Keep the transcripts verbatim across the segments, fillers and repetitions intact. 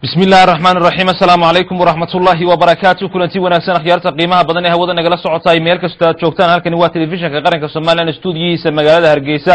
بسم الله الرحمن الرحيم. السلام عليكم ورحمة الله وبركاته. كلنتي وناسان خيارتا قيمها بدن ee hawada nagala socotay meel kasta aad joogtaan halkani waa telefishinka qaranka Soomaaliland studio-giisa magaalada Hargeysa.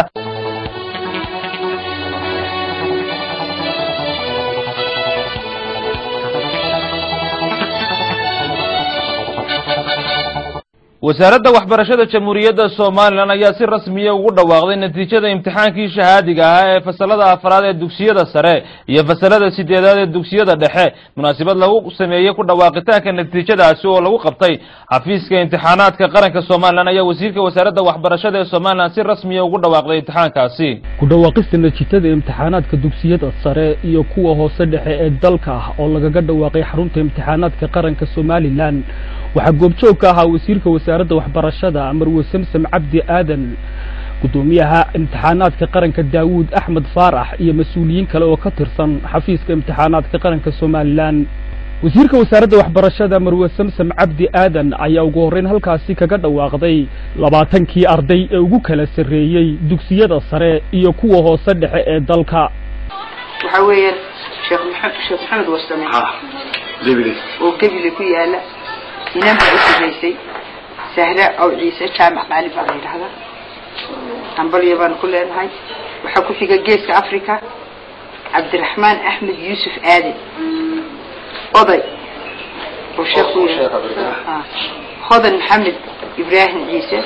wasaaradda waxbarashada jamhuuriyadda Soomaaliland ayaa si rasmi ah ugu dhawaaqday natiijada imtixaankii shahaadiga ah ee fasalada afraad ee dugsiyada sare iyo fasalada sideedaad ee dugsiyada dhexe. munaasabad lagu sameeyay ku dhawaaqitaanka natiijadaasi oo lagu qabtay xafiiska imtixaanaadka qaranka Soomaaliland ayaa wasiirka wasaaradda waxbarashada ee Soomaaliland si rasmi ah ugu dhawaaqday imtixaankaasi. ku dhawaaqista natiijada imtixaanaadka dugsiyada sare iyo kuwa hoose dhexe ee dalka oo lagaga dhawaaqay xarunta imtixaanaadka qaranka Soomaaliland waxa goobjoog ka ahaa wasiirka wasaaradda waxbarashada Marwe Samsam Cabdi Aadan, gudoomiyaha imtixaanaadka qaranka Daawud Axmed Faarax iyo mas'uuliyiin kale oo ka tirsan xafiiska imtixaanaadka qaranka Soomaaliland. wasiirka wasaaradda waxbarashada Marwe Samsam Cabdi Aadan ayaa ugu horeyn halkaasi kaga dhawaaqday labaatankii arday ee ugu kala sareeyay dugsiyada sare iyo kuwa hoose dhexe ee dalka. waxa weeyaan Sheekh Maxamed Sheekh Maxamed Warsame ha debile oo kabile ku yaala inaan baa isreysay sahra oo ciise jaamac qaalib baa yiraahdaa ambaliya baan ku leenahay. waxa ku xiga geeska Afrika Cabdiraxmaan Axmed Yuusuf Aadan oday oo sheekh Hodan Maxamed Ibraahim Ciise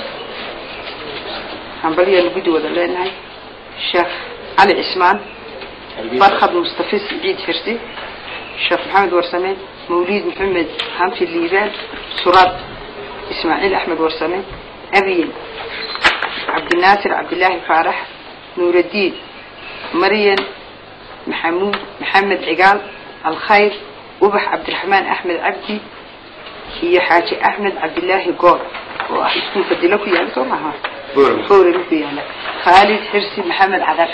ambaliya lagu wada leenahay. Sheekh Ali Ismaan Farxad Mustafa Saciid Xirsi Sheekh Maxamed Warsame موليد محمد حمشي الليبان سراد إسماعيل أحمد ورسمي أبين عبد الناصر عبد الله فارح نور الدين مريم محمود محمد عقال الخير وبح عبد الرحمن أحمد عبدي هي حاجة أحمد عبد الله قور وأحسن فدلكو يعني صورها فوري لكو يعني خالد حرسي محمد عذاب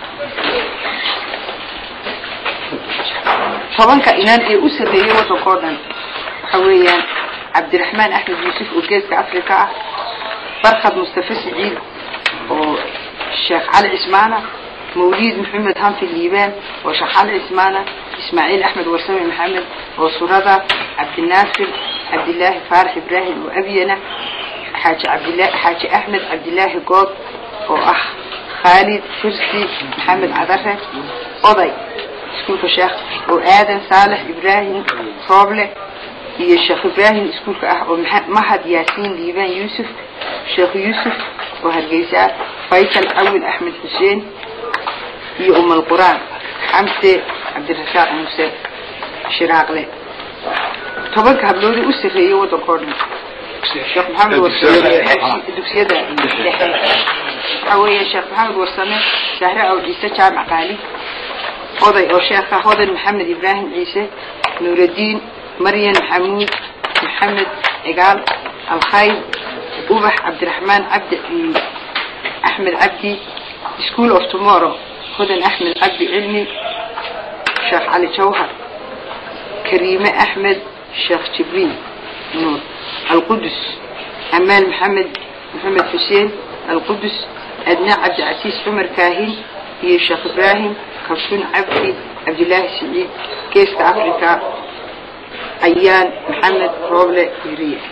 طبعاً كائنان إيه أسرية وتقارن حوياً عبد الرحمن أحمد يوسف وجيز كأفريقيا فرخد مصطفى سعيد والشيخ علي عثمانة موليد محمد حمفي الليبان وشيخ علي عثمانة إسماعيل أحمد ورسمي محمد وسرادة عبد الناصر عبد الله فارح إبراهيم وأبينا حاج عبد الله حاج أحمد عبد الله قاض وأخ خالد فرسي محمد عذرة قضي سكول الشيخ وآدم صالح إبراهيم صابلة هي الشيخ إبراهيم سكول كأح ومحد ياسين ليبان يوسف الشيخ يوسف وهالجيساء فيصل أول أحمد حسين هي أم القرآن حمزة عبد الرزاق موسى شراقلة. طبعا كهبلوري أسرية وتقارن الشيخ محمد ورسمي الدكسية ده حوية الشيخ محمد ورسمي زهراء أو عيسى جامع قالي قضي أو شيخ هذا محمد إبراهيم عيسى نور الدين مريم محمود محمد عقال الخير وبح عبد الرحمن عبد أحمد عبدي سكول أوف تومورو هذا أحمد عبدي علمي شيخ علي جوهر كريمة أحمد شيخ جبريل نور القدس أمال محمد محمد حسين القدس أدنى عبد العزيز عمر كاهن هي الشيخ إبراهيم كرسون عبدي عبد الله سعيد كيس أفريقيا أيان محمد روبلة يريح.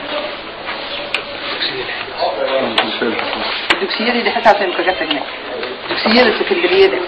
الدكسية دي حتى عشان كجتنا الدكسية السكندرية ده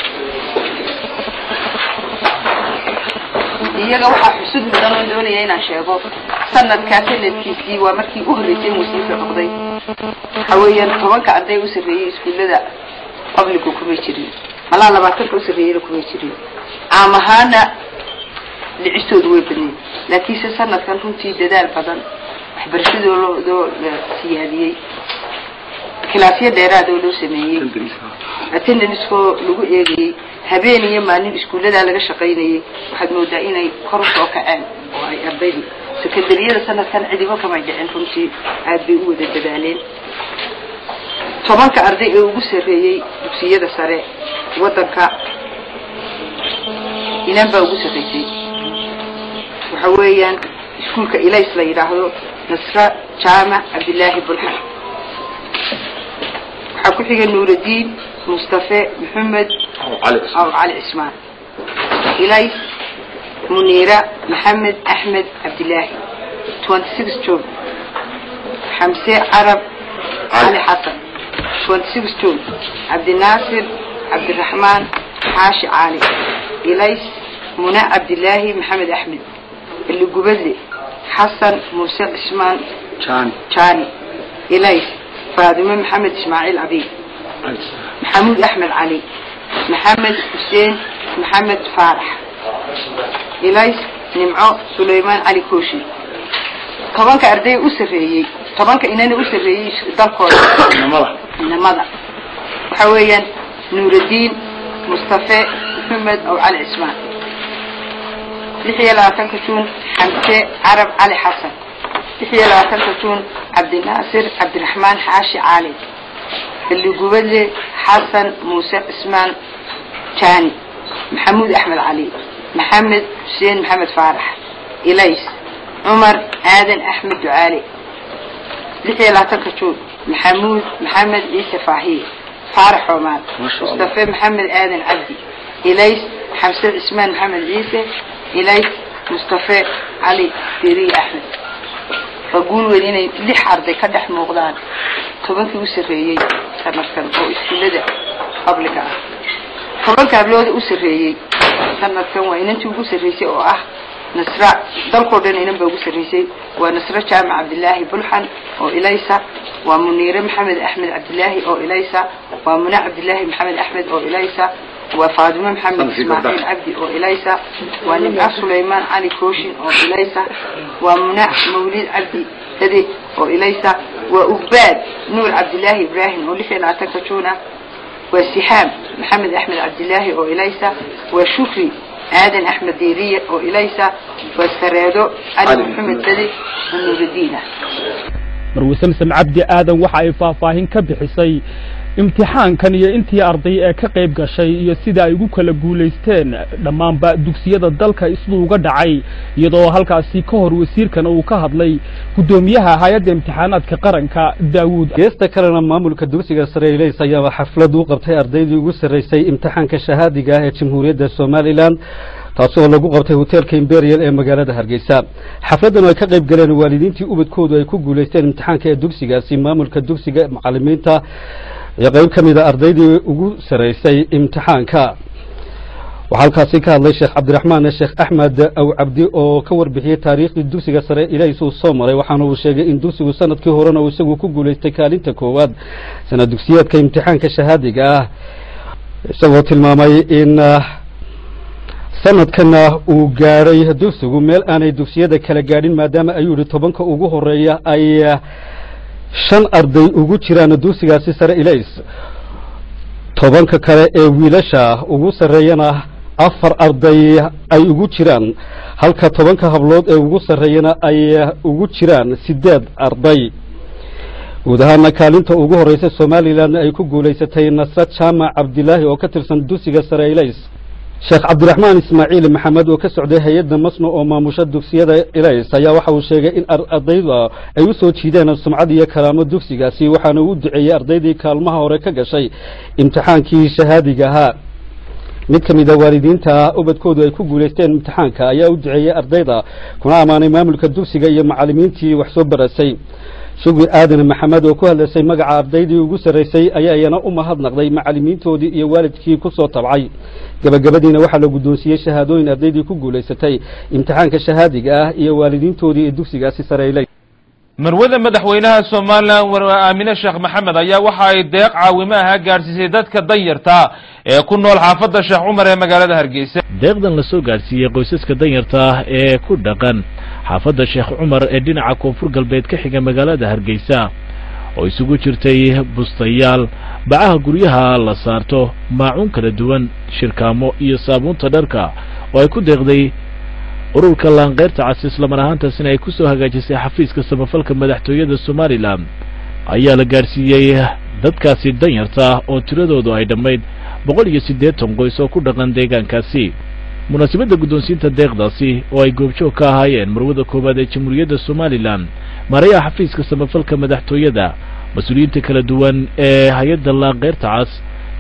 هي لو حسود بدنا ندون يعين شباب سنة كاتل الكيسي ومركي أهرتين وسيلة قضي حويا طبعا كعدي وسرية سكول ده قبل كوكب يشري ملا لبعتك وسرية كوكب يشري عامهانا لعشتوا دوي بني لكن سنة كان هنتي ددال بدن حبرشوا دول دول سيادية كلاسية دائرة دولو سمية أتنا نسخو لقو إيجي هبيني يماني بسكولة ده لغا شقيني وحد مودعيني كروس وكعان وهي أبدي سكندرية سنة كان عديبا كما يجعين هنتي عاد بيقود الدبالين طبعا كأرضي ugu sareeyay dugsiyada sare wadanka inaan baa ugu sareeyay waxa weeyaan iskuulka Ilays la yiraahdo Nasra Jaamac Abdullaahi Bulxan waxa ku xigay Nuuruddin Mustafa Maxamed Ali Ali Ismaan Ilays منيرة محمد أحمد عبد الله ستة وعشرين جون حمزة عرب علي حسن ستة وعشرين جون عبد الناصر عبد الرحمن حاشي علي إليس منى عبد الله محمد أحمد اللي قبلي حسن موسى عثمان شان شاني إليس فاطمة محمد إسماعيل عبيد محمود أحمد علي محمد حسين محمد فارح إليس نمعو سليمان علي كوشي طبعا كأردي أسرية طبعا كإنني أسرية دالكور نمضى نمضى وحويا نور الدين مصطفى محمد أو علي عثمان لحية لا تنكتون حمزة عرب علي حسن لحية لا تنكتون عبد الناصر عبد الرحمن حاشي علي اللي قبل حسن موسى عثمان شاني محمود أحمد علي محمد حسين محمد فارح إليس عمر آدن أحمد دعالي لحية لا تنكتون محمود محمد عيسى فاهي فارح عمر مصطفى محمد آدن عبدي إليس حمزة عثمان محمد عيسى إليس مصطفى علي ديري أحمد فقول ولينا لح عرضي كدح مغضان طبعا في أسرية سنتكن أو إسكولة قبل كده طبعا كابلود أسرية سنتكن وإن أنتوا أسرية أو أه نسرع دل قردن إنهم بأسرية ونسرع جامع عبد الله بلحن أو إليسا ومنير محمد أحمد عبد الله أو إليسا ومنى عبد الله محمد أحمد أو إليسا وفاطمة محمد إسماعيل عبدي أو إليسا ونبع سليمان علي كوشين أو إليسا ومنى مولد عبدي هذي أو إليسا وأباد نور عبد الله إبراهيم أو لحي العتكتونة وسحام محمد أحمد عبد الله أو إليسا وشكري آدن أحمد ديرية أو إليسا والسرادو علي محمد ددي ونور الدين marwe samsam cabdi aadan waxa ay faahfaahin ka bixisay imtixaankan iyo intii arday ee ka qayb gashay iyo sida ay ugu kala guuleysteen dhamaanba dugsiyada dalka islu uga dhacay iyadoo halkaasi ka hor wasiirkan uu ka hadlay gudoomiyaha hay'adda imtixaanaadka qaranka Daawud geesta kalena maamulka dugsiga sare Ileys ayaa xaflad u qabtay ardaydii ugu sareysay imtixaanka shahaadiga ee Jamhuuriyadda Soomaaliland taasoo lagu qabtay hotelka Imperial ee magaalada Hargeysa xafladan ay ka qayb galeen waalidiintii ubadkoodu ay ku guuleysteen imtixaanka ee dugsigaasi maamulka dugsiga macallimiinta iyo qayb kamid ah ardaydii ugu sareysay imtixaanka waxa halkaasi ka hadlay Sheekh Cabdiraxmaan Sheekh Axmed aw Cabdi oo ka warbixiyay taariikhda dugsiga sare Ileys oo soo maray waxaana uu sheegay in dugsigu sanadkii horena uu isagu ku guuleystay kaalinta koowaad sanad dugsiyeedka imtixaanka shahaadiga ah isagoo tilmaamay in sanadkana uu gaaray dugsigu meel aanay dugsiyada kala gaadhin maadaama ay yiri tobanka ugu horeeya ay shan arday ugu jiraan dugsigaasi sare Ileys tobanka kale ee wiilasha ugu sareeyana afar arday ay ugu jiraan halka tobanka hablood ee ugu sareeyana ay ugu jiraan sideed arday gudaha kaalinta ugu horeysa Soomaaliland ay ku guuleysatay Nasrat Jaamac Cabdilaahi oo ka tirsan dugsiga sare Ileys Sheekh Cabdiraxmaan Ismaaciil Maxamed oo ka socday hay'adda masno oo maamusha dugsiyada Ileys ayaa waxa uu sheegay in ardayda ay u soo jiideen sumcad iyo karaamo dugsigaasi waxaana uu duceeyay ardaydii kaalmaha hore ka gashay imtixaankii shahaadiga ahaa mid kamid ah waalidiinta ubadkoodu ay ku guuleysteen imtixaanka ayaa u duceeyay ardayda kuna amaanay maamulka dugsiga iyo macallimiintii wax soo barasay shukri aadan maxamed oo ku hadlaysay magaca ardaydii ugu sareysay ayaa iyana u mahadnaqday macallimiintoodii iyo waalidkii ku soo tabcay gabagabadiina waxa la gudoonsiyay shahaadooyin ardaydii ku guuleysatay imtixaanka shahaadiga ah iyo waalidiintoodii ee dugsigaasi sare Ileys marwada madaxweynaha Soomaaliland war Aamina Sheekh Maxamed ayaa waxa ay deeq caawimaha gaarsiisay dadka danyarta ee ku nool xaafadda Sheekh Umar ee magaalada Hargeysa deeqdan la soo gaarsiiyay qoysaska danyarta ee ku dhaqan xaafadda Sheekh Umar ee dhinaca koonfur galbeed ka xiga magaalada Hargeysa oo isugu jirtay bustayaal bacaha guryaha la saarto maacuun kala duwan shirkaamo iyo saabuunta dharka oo ay ku deeqday ururka laanqeyrta cas isla mar ahaantaasina ay ku soo hagaajisay xafiiska samafalka madaxtooyada Soomaaliland ayaa la gaarsiiyay dadkaasi danyarta oo tiradoodu ay dhammayd boqol iyo siddeetan qoys oo ku dhaqan deegaankaasi munaasabadda guddoonsiinta deeqdaasi oo ay goobjoog ka ahaayeen marwada koowaad ee Jamhuuriyadda Soomaaliland maarayaha xafiiska samafalka madaxtooyada mas'uuliyiinta kala duwan ee hay'adda laanqeyrta cas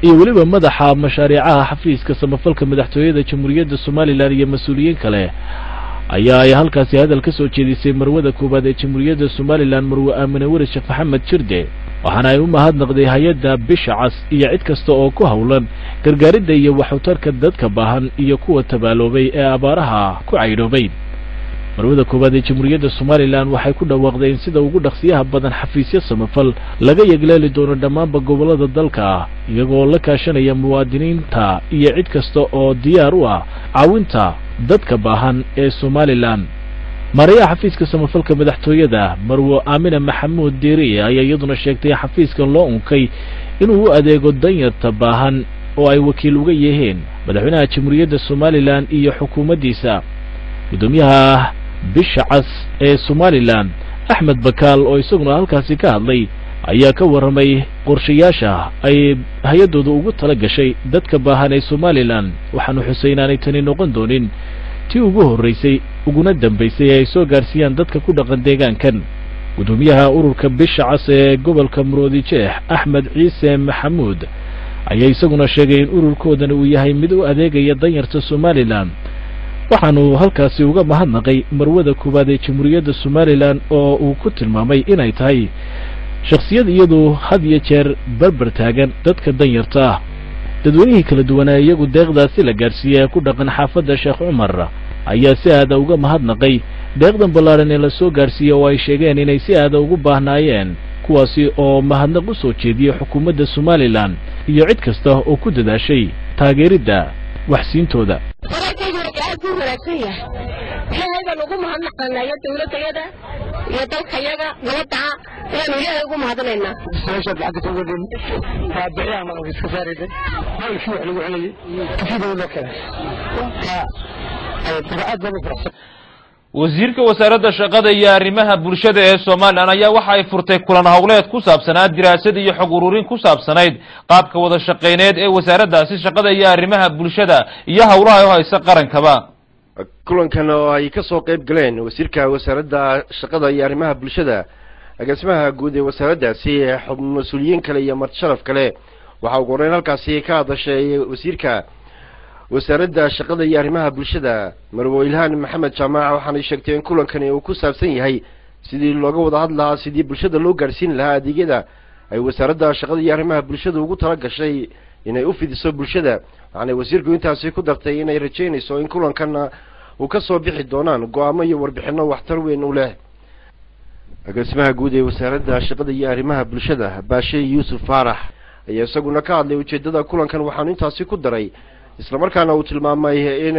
iyo weliba madaxa mashaariicaha xafiiska samafalka madaxtooyada jamhuuriyadda Somaliland iyo mas'uuliyiin kale ayaa ay halkaasi hadal ka soo jeedisay marwada koobaad ee jamhuuriyadda Somaliland Marwo Aamine Weli Sheekh Maxamed Jirde waxaana ay u mahadnaqday hay'adda Bisha Cas iyo cid kasta oo ku hawlan gargaaridda iyo waxtarka dadka baahan iyo kuwa tabaaloobay ee abaaraha ku cayroobay marwada koobaad ee jamhuuriyadda Somaliland waxay ku dhawaaqday sida ugu dhaqsiyaha badan xafiisyo samafal laga yagleeli doono dhammaan gobolada dalka iyagoo la kaashanaya muwaadiniinta iyo cid kasta oo diyaar u ah caawinta dadka baahan ee Somaliland Maria xafiiska samafalka madaxtooyada Marwo Aamine Maxamuud Diiri ayaa iyaduna sheegtay xafiiska loo unkay inuu u adeego danyarta baahan oo ay wakiil uga yihiin madaxweynaha jamhuuriyadda Somaliland iyo xukuumaddiisa gudoomiyaha Bisha Cas ee Somaliland Axmed Bakaal oo isaguna halkaasi ka hadlay ayaa ka waramay qorshayaasha ay hay'adooda ugu tala gashay dadka baahan ee Somaliland waxaanu xuseynaanay tani noqon doonin tii ugu horeysay uguna dambeysay ay soo gaarsiiyaan dadka ku dhaqan deegaankan gudoomiyaha ururka Bisha Cas ee gobolka Murudijeex Axmed Ciise Maxamuud ayaa isaguna sheegay in ururkoodan uu yahay mid u adeegaya danyarta Somaliland waxaanu halkaasi uga mahadnaqay marwada koobaad ee jamhuuriyadda Somaliland oo uu ku tilmaamay inay tahay shakhsiyad iyadu had iyo jeer barbar taagan dadka danyarta ah dadweynihii kala duwanaa iyagu deeqdaasi la gaarsiiyay ku dhaqan xaafadda Sheekh Cumar ayaa si aad uga mahadnaqay deeqdan ballaaran ee la soo gaarsiiyay oo ay sheegeen inay si aad ugu baahnaayeen kuwaasi oo mahadnaq u soo jeediyay xukuumadda Somaliland iyo cid kasta oo ku dadaashay taageeridda waxsiintooda هذا نقوم هنقلنا يا دولة يدا يا دولة يدا نوضع يعني يا نقوم هذا لنا. سويت بعد تقول بعيا ما في سفارة هاي شو علو علي كيف ولا كذا. ها تبعد بس. wasiirka wasaaradda shaqada iyo arrimaha bulshada ee Soomaaliland ayaa waxa ay furtay kulan hawleed ku saabsanaad diraasad iyo xog ururin ku saabsanayd qaabka wada shaqeyneed ee wasaaraddaasi shaqada iyo arrimaha bulshada iyo hawlaha ay haysa qarankaba kulankan oo ay ka soo qayb galeen wasiirka wasaaradda shaqada iyo arrimaha bulshada agaasimaha guud ee wasaaraddaasi xubno mas'uuliyiin kale iyo marti sharaf kale waxa uu go'aan halkaasi ka hadashay wasiirka wasaaradda shaqada iyo arrimaha bulshada Marwo Ilhaan Maxamed Jaamac waxaana sheegtay in kulankani uu ku saabsan yahay sidii looga wada hadlahaa sidii bulshada loo gaarsiin lahaa adeegyada ay wasaaradda shaqada iyo arrimaha bulshada ugu tala gashay inay u fidiso bulshada waxaana wasiirku intaasi ku dartay inay rajeynayso in kulankan uu ka soo bixi doonaan go'aamo iyo warbixino waxtar weyn u leh agaasimaha guud ee wasaaradda shaqada iyo arrimaha bulshada Baashe Yuusuf Faarax ayaa isaguna ka hadlay ujeedada kulankan waxaanu intaasi ku daray isla markaana uu tilmaamay in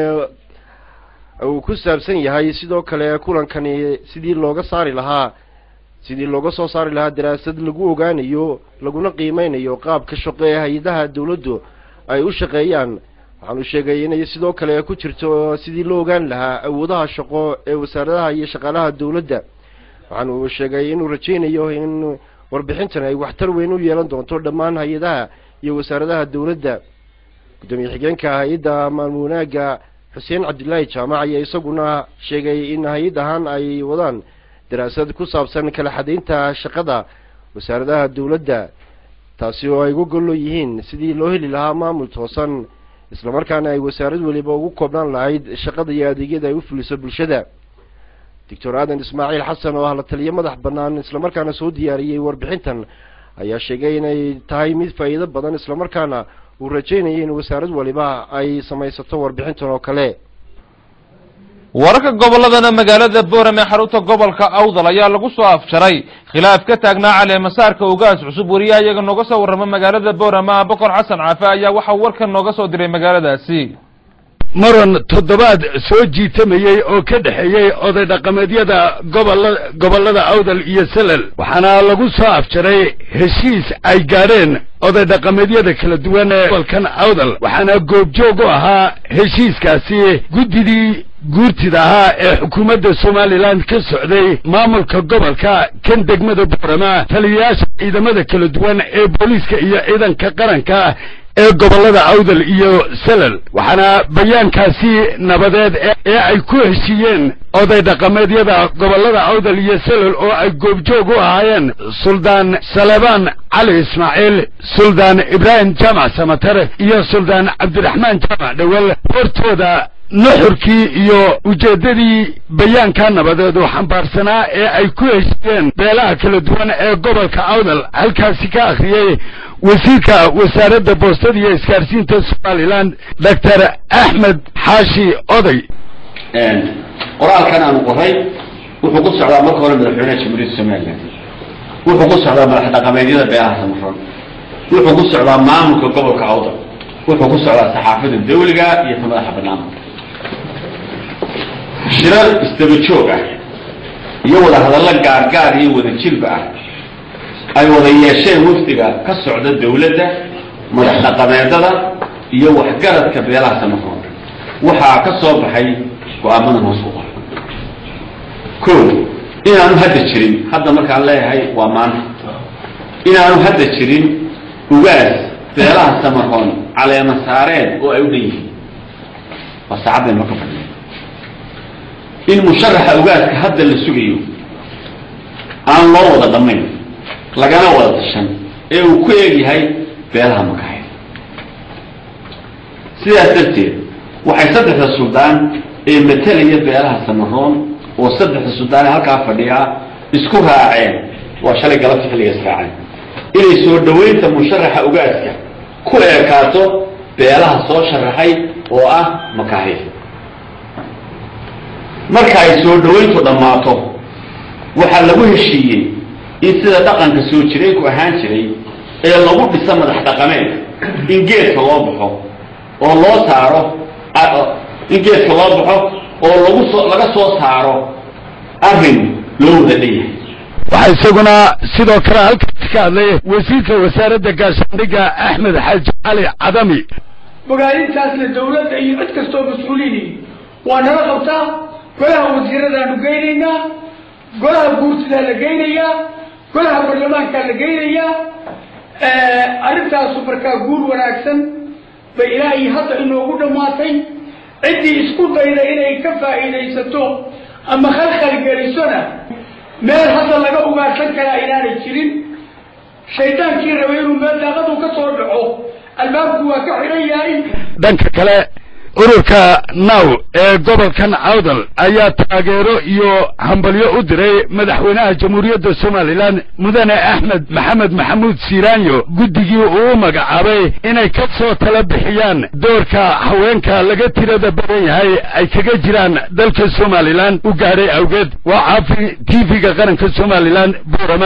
uu ku saabsan yahay sidoo kale kulankani sidii looga saari lahaa sidii looga soo saari lahaa daraasad lagu ogaanayo laguna qiimeynayo qaabka shaqo ee hay'adaha dawladdu ay u shaqeeyaan waxaanu sheegay inay sidoo kale ku jirto sidii loo ogaan lahaa awoodaha shaqo ee wasaaradaha iyo shaqaalaha dawladda waxaanu sheegay inuu rajeynayo in warbixintan ay waxtar weyn u yeelan doonto dhammaan hay'adaha iyo wasaaradaha dawladda gudoomiye xigeenka hay'adda maamulnaaga Xuseen Cabdullaahi Jaamac ayaa isaguna sheegay in hay'adahan ay wadaan daraasad ku saabsan kala xadeynta shaqada wasaaradaha dawladda taasi oo ay ugu gol yihiin sidii loo heli lahaa maamul toosan isla markaana ay wasaarad waliba ugu koobnaan lahayd shaqada iyo adeegyada ay u fuliso bulshada Doctor Aadan Ismaaciil Xasan oo ah la taliye madax bannaan isla markaana soo diyaariyay warbixintan ayaa sheegay inay tahay mid faa'iido badan isla markaana uu rajeynayay in wasaarad waliba ay samaysato warbixintan oo kale wararka goboladana magaalada Boorame ee xarunta gobolka Awdal ayaa lagu soo afjaray khilaaf ka taagnaa cali masaarka ugaas cusub wariyaha iyaga nooga soo warrama magaalada Boorame Boqor Xasan Caafa ayaa waxa warkan nooga soo diray magaaladaasi maran toddobaad soo jiitamayay oo ka dhaxeeyay oday dhaqameedyada gobolada gobolada Awdal iyo Salal waxaana lagu soo afjaray heshiis ay gaareen oday dhaqameedyada kala duwan ee gobolkan Awdal waxaana goobjoog u ahaa heshiiskaasi gudidii guurtida ahaa ee xukuumadda Somaliland ka socday maamulka gobolka kan degmada Boorama taliyayaasha ciidamada kala duwan ee booliska iyo ciidanka qaranka ee gobolada Awdal iyo Salal waxaana bayaankaasi nabadeed ee ay ku heshiiyeen oday dhaqameedyada gobollada awdal iyo selol oo ay goobjoog u ahaayeen suldaan salebaan cali ismaaciil suldaan ibraahim jaamac samatare iyo suldaan cabdiraxmaan jaamac dhowel hortooda nuxurkii iyo ujeeddadii bayaanka nabadeed oo xambaarsanaa ee ay ku heshiyeen beelaha kala duwan ee gobolka awdal halkaasi ka akhriyey wasiirka wasaaradda boostada iyo isgaarsiinta somalilan doctor axmed xaashi oday qoraalkan aanu qoray wuxuu ku socdaa marka hore madaxweynaha jamhuuriyadda somalilan wuxuu ku socdaa madax dhaqameedyada beelaha samaroon wuxuu ku socdaa maamulka gobolka awdal wuxuu ku socdaa saxaafadda dawliga iyo ta madaxa banaanka shirar isdaba joog ah iyo wada hadallo gaargaar iyo wada jilba ah ay wada yeesheen wafdiga ka socda dawladda madax dhaqameedada iyo waxgaradka beelaha samaroon waxaa ka soo baxay go'aamadan hoos ku qoran kow inaanu hadda jirin hadda markaan leeyahay waa maanta inaanu hadda jirin ugaas beelaha samaroon caleema saareen oo ay u dhan yihiin waa saacadeen marka fadhiya in musharaxa ugaaska hadda la sugayo aan loo wada dhammayn lagana wada tashan ee uu ku eegyahay beelaha makaxay sidaas darteed waxay saddexda suldaan ee matalaya beelaha samaroon oo saddexda suldaan ee halkaa fadhiyaa isku raaceen waa shalay galabta xilliga israaceen inay soo dhoweynta musharaxa ugaaska ku eekaato beelaha soo sharaxay oo ah makaxay marka ay soo dhoweyntu dhammaato waxaa lagu heshiiyey in sida dhaqanka soo jireenku ahaan jiray ee lagu dhisa madax dhaqameed in geedka loo baxo oo loo saaro in geedka loo baxo oo lagu soo laga soo saaro arrin loo wada leeyahay waxaa isaguna sidoo kale halkaasi ka hadlay wasiirka wasaaradda gaashaandhigga axmed xaaji cali cadami magaalintaasna dawladda iyo cid kastoo mas-uuliyiin waa nala qabtaa golaha wasiiradaanu geynaynaa golaha guurtidaa la geynayaa golaha baarlamaankaa la geynayaa arrintaasu markaa guur wanaagsan bay ilaahay hadda inoogu dhammaatay ciddii isku dayda inay ka faa'iidaysato ama khalkhal gelisona meel hadda laga ugaarsan karaa inaanay jirin shaydaankii rabay inuu meel daaqadu ka soo dhaco albaabku waa ka xidhan yahay dhanka kale ururka naw ee gobolkan awdal ayaa taageero iyo hambalyo u diray madaxweynaha jamhuuriyadda somalilan mudane axmed maxamed maxamuud siiraanyo guddigii uu magacaabay inay ka soo tala bixiyaan doorka haweenka laga tirada badan yahay ay kaga jiraan dalka somalilan u gaadhay awgeed waa caafi t v-ga qaranka somalilan boorama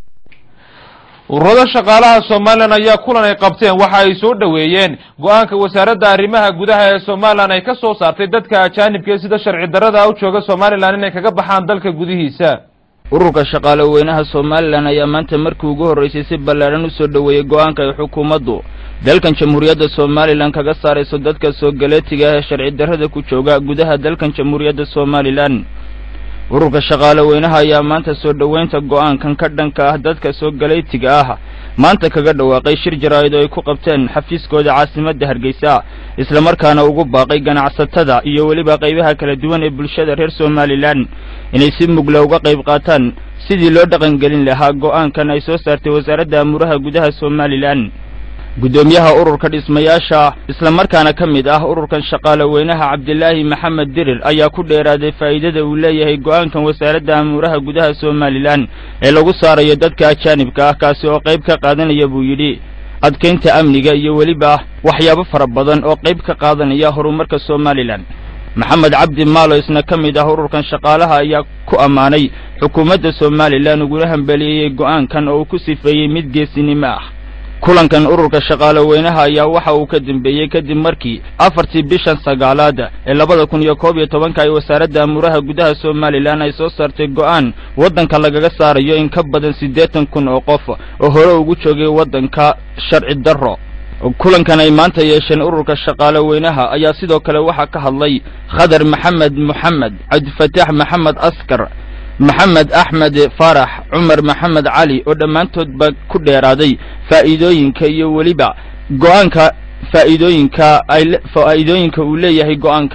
ururada shaqaalaha somalilan ayaa kulan ay qabteen waxa ay soo dhoweeyeen go-aanka wasaaradda arrimaha gudaha ee somalilan ay ka soo saartay dadka ajaanibka sida sharci darrada u jooga somalilan inay kaga baxaan dalka gudihiisa ururka shaqaale weynaha somalilan ayaa maanta markii ugu horreysay si ballaaran u soo dhoweeyey go-aanka ay xukuumaddu dalkan jamhuuriyadda somalilan kaga saarayso dadka soo galeetiga ee sharci darrada ku jooga gudaha dalkan jamhuuriyadda somalilan ururka shaqaale weynaha ayaa maanta soo dhoweynta go-aankan ka dhanka ah dadka soo galeetiga ah maanta kaga dhawaaqay shir jaraa'id oo ay ku qabteen xafiiskooda caasimadda hargeysa isla markaana ugu baaqay ganacsatada iyo weliba qaybaha kala duwan ee bulshada reer somalilan inay si mugla uga qayb qaataan sidii loo dhaqangelin lahaa go-aankan ay soo saartay wasaaradda amuraha gudaha somalilan gudoomiyaha ururka dhismayaasha isla markaana ka mid ah ururkan shaqaale weynaha cabdilaahi maxamed dirir ayaa ku dheeraaday faa'iidada uu leeyahay go-aankan wasaaradda amuraha gudaha somalilan ee lagu saarayo dadka ajaanibka ah kaasi oo qayb ka qaadanaya buu yidhi adkaynta amniga iyo weliba waxyaabo fara badan oo qayb ka qaadanaya horumarka somalilan maxamed cabdi maalo isna ka mid ah ururkan shaqaalaha ayaa ku ammaanay xukuumadda somalilan uguna hambeliyey go-aankan oo uu ku sifeeyey mid geesinimo ah kulankan ururka shaqaale weynaha ayaa waxa uu ka dambeeyey kadib markii afartii bishan sagaalaad ee labada kun iyo koob iyo tobanka ay wasaaradda amuraha gudaha somalilan ay soo saartay go-aan waddanka lagaga saarayo in ka badan siddeetan kun oo qof oo hore ugu joogay waddanka sharci darro kulankan ay maanta yeesheen ururka shaqaale weynaha ayaa sidoo kale waxaa ka hadlay khadar maxamed moxamed cabdifataax maxamed askar maxamed axmed farax cumar maxamed cali oo dhammaantoodba ku dheeraaday faa'iidooyinka iyo weliba go-aanka faa'iidooyinka ay faa'iidooyinka uu leeyahay go-aankani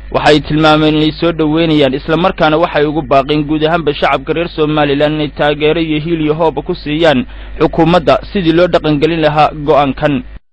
waxay tilmaameen inay soo dhaweynayaan isla markaana waxay ugu baaqeen guud ahaanba shacabka reer Soomaaliland inay taageero iyo hiil iyo hoob ku siiyaan xukuumadda sidii loo dhaqangelin lahaa go'aankan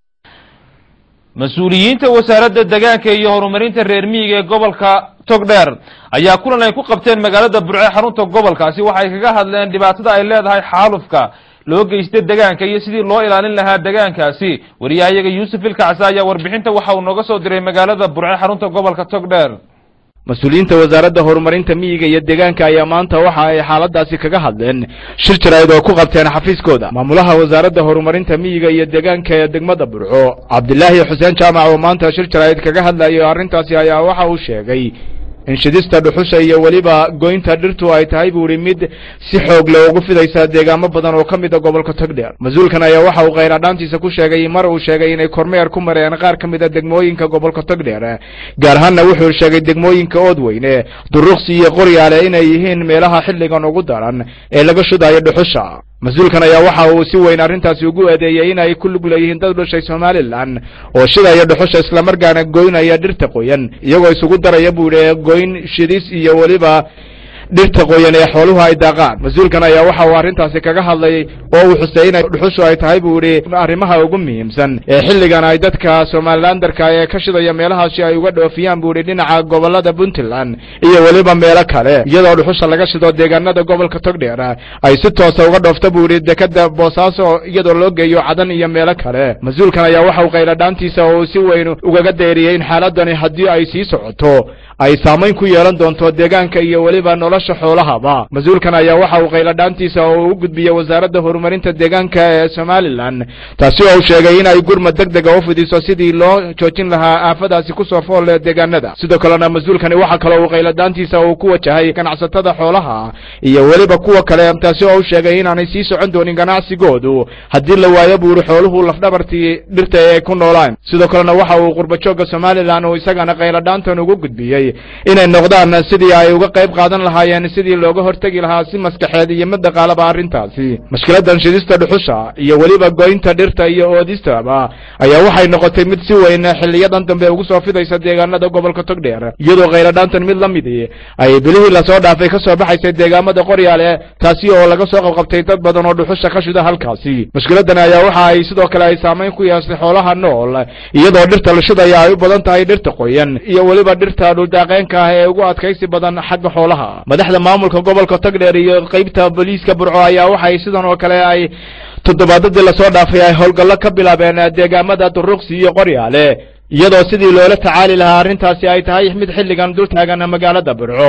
mas-uuliyiinta wasaaradda deegaanka iyo horumarinta reer miyiga ee gobolka Togdheer ayaa kulan ay ku qabteen magaalada Burco xarunta gobolkaasi waxay kaga hadleen dhibaatada ay leedahay xaalufka loo geystay deegaanka iyo sidii loo ilaalin lahaa deegaankaasi wariyahayaga Yuusuf Ilkacsa ayaa warbixinta waxa uu nooga soo diray magaalada Burco xarunta gobolka Togdheer mas-uuliyiinta wasaaradda horumarinta miyiga iyo deegaanka ayaa maanta waxa ay xaaladaasi kaga hadleen shir jaraa'id oo ku qabteen xafiiskooda maamulaha wasaaradda horumarinta miyiga iyo deegaanka ee degmada Burco Cabdilaahi Xuseen Jaamac oo maanta shir jaraa'id kaga hadlayay arrintaasi ayaa waxa uu sheegay in shidista dhuxusha iyo waliba goynta dhirtu ay tahay buuri mid si xoog leh ugu fidaysa deegaamo badan oo ka mid ah gobolka Togdheer mas-uulkan ayaa waxa uu kheyradhaantiisa ku sheegay mar uu sheegay inay kormeer ku mareen qaar ka mid ah degmooyinka gobolka Togdheer gaar ahaan wuxuu sheegay degmooyinka Oodweyne Duruqsi iyo Qoryaale inay yihiin meelaha xilligan ugu daran ee laga shudayo dhuxusha mas-uulkan ayaa waxa uu si weyn arrintaasi ugu eedeeyay in ay ku lug leeyihiin dad dhashay Soomaaliland oo shidaya dhuxusha isla markaana goynaya dhirta qoyan iyagoo isugu daraya buure goyn shidis iyo waliba dhirta qoyan ee xooluhu ay daaqaan mas-uulkan ayaa waxa uu arrintaasi kaga hadlay oo uu xusay in dhuxushu ay tahay buuri arrimaha ugu muhiimsan ee xilligan ay dadka Soomaalilandarka ee ka shidaya meelahaasi ay uga dhoofiyaan buuri dhinaca gobolada Puntland iyo waliba meelo kale iyadoo dhuxusha laga shido deegaanada gobolka Togdheer ay si toos ah uga dhoofta buuri dekada Boosaaso iyadoo loo geeyo Cadan iyo meelo kale mas-uulkan ayaa waxa uu kheyradhaantiisa oo si weyn uga deeriyay in xaaladani haddii ay sii socoto ay saameyn ku yeelan doonto deegaanka iyo waliba nolosha xoolahaba mas-uulkan ayaa waxa uu kheyradhaantiisa oo u gudbiyay wasaaradda horumarinta deegaanka ee Soomaaliland taasi oo sheegay in ay gurmad degdeg ah u fidiso sidii loo joojin lahaa aafadaasi ku soo fool deegaanada sidoo kalena mas-uulkani waxa kale oo kheyradhaantiisa oo ku wajahay ganacsatada xoolaha iyo waliba kuwa kale taasi oo sheegay in aanay sii socon doonin ganacsigoodu haddii la waayo buur xooluhu lafdhabartii dhirta ee ku noolaan sidoo kalena waxa uu qurbajooga Soomaaliland oo isagana kheyradhaantan ugu gudbiyay inay noqdaan sidii ay uga qayb qaadan lahaayeen sidii looga hortagi lahaa si maskaxeed iyo mid dhaqaalaba arrintaasi mushkiladan shidista dhuxusha iyo waliba goynta dhirta iyo oodistaba ayaa waxay noqotay mid si weyn xilliyadan dambe ugu soo fidaysa deegaanada gobolka Togdheer iyadoo kheyradhaantan mid la mid ay bilihii la soo dhaafay ka soo baxaysay deegaamada Qoryaale taasi oo laga soo qabqabtay dad badan oo dhuxusha ka shida halkaasi mushkiladan ayaa waxa ay sidoo kale ay saameyn ku yeeshay xoolaha nool iyadoo dhirta la shidaya ay u badan tahay dhirta qoyan iyo waliba dhirta daaqeenka ah ee ugu adkaysi badan xagga xoolaha madaxda maamulka gobolka Togdheer iyo qaybta booliiska Burco ayaa waxay sidan oo kale ay toddobaadadii la soo dhaafay ay howlgallo ka bilaabeen deegaamada Duruqsi iyo Qoryaale iyadoo sidii loola tacaali lahaa arrintaasi ay tahay mid xilligan dul taagan magaalada Burco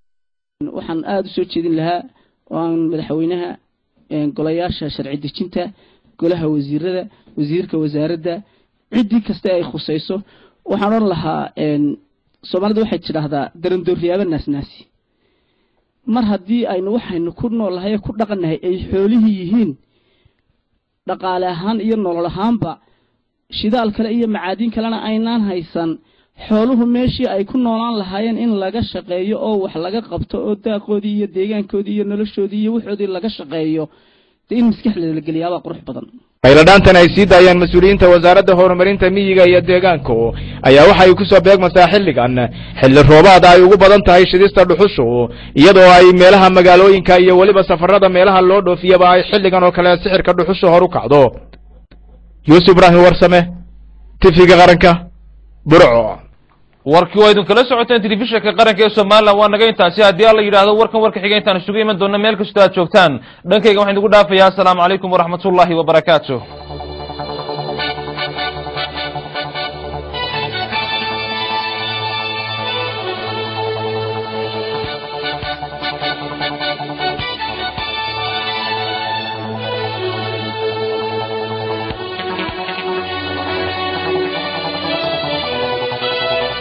waxaan aad u soo jeedin lahaa oo aan madaxweynaha golayaasha sharci dejinta golaha wasiirada wasiirka wasaaradda cidii kasta ay khusayso waxaan oran lahaa Soomaalidu waxay tidhaahdaa darandooriyaaba naasnaasi mar haddii aynu waxaynu ku noolahay ku dhaqanahay ay xoolihii yihiin dhaqaale ahaan iyo nolol ahaanba shidaal kale iyo macaadin kalena aynaan haysan xooluhu meeshii ay ku noolaan lahaayeen in laga shaqeeyo oo wax laga qabto oo daaqoodii iyo deegaankoodii iyo noloshoodii iyo waxoodii laga shaqeeyo in maskaxda la geliyaaba qurux badan kheyradhaantan ay sii daayeen mas-uuliyiinta wasaaradda horumarinta miyiga iyo deegaanka ayaa waxay ku soo beegmaysaa xilligan xilli roobaad ay ugu badan tahay shidista dhuxushu iyadoo ay meelaha magaalooyinka iyo waliba safarada meelaha loo dhoofiyaba ay xilligan oo kale sixirka dhuxushu hor u kacdo Yuusuf Ibrahim Warsame T V-ga qaranka Burco warkii waa idin kala socoteen telefishinka qaranka ee Soomaaliland waa naga intaasi haddii alla yiraahdo warkan warka xiga intaan isugu iman doona meel kasta aad joogtaan dhankayga waxaan idinku dhaafayaa assalaamu calaykum waraxmatullaahi wabarakaatuh